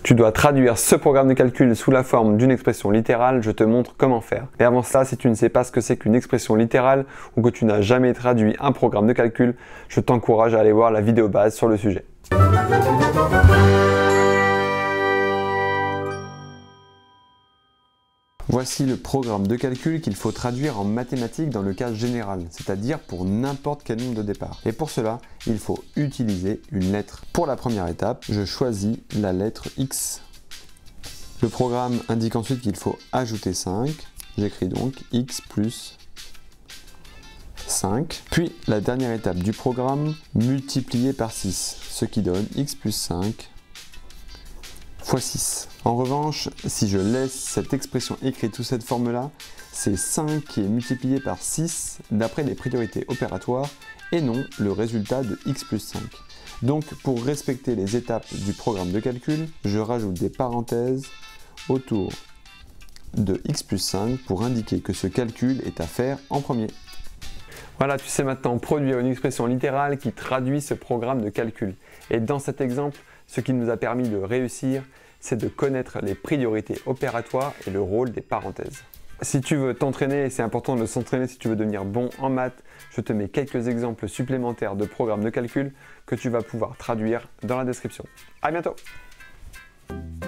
Tu dois traduire ce programme de calcul sous la forme d'une expression littérale, je te montre comment faire. Mais avant cela, si tu ne sais pas ce que c'est qu'une expression littérale ou que tu n'as jamais traduit un programme de calcul, je t'encourage à aller voir la vidéo base sur le sujet. Voici le programme de calcul qu'il faut traduire en mathématiques dans le cas général, c'est-à-dire pour n'importe quel nombre de départ. Et pour cela, il faut utiliser une lettre. Pour la première étape, je choisis la lettre X. Le programme indique ensuite qu'il faut ajouter 5. J'écris donc X plus 5. Puis la dernière étape du programme, multiplier par 6, ce qui donne X plus 5 fois 6. En revanche, si je laisse cette expression écrite sous cette forme-là, c'est 5 qui est multiplié par 6 d'après les priorités opératoires et non le résultat de x plus 5. Donc pour respecter les étapes du programme de calcul, je rajoute des parenthèses autour de x plus 5 pour indiquer que ce calcul est à faire en premier. Voilà, tu sais maintenant produire une expression littérale qui traduit ce programme de calcul. Et dans cet exemple, ce qui nous a permis de réussir, c'est de connaître les priorités opératoires et le rôle des parenthèses. Si tu veux t'entraîner, et c'est important de s'entraîner si tu veux devenir bon en maths, je te mets quelques exemples supplémentaires de programmes de calcul que tu vas pouvoir traduire dans la description. À bientôt!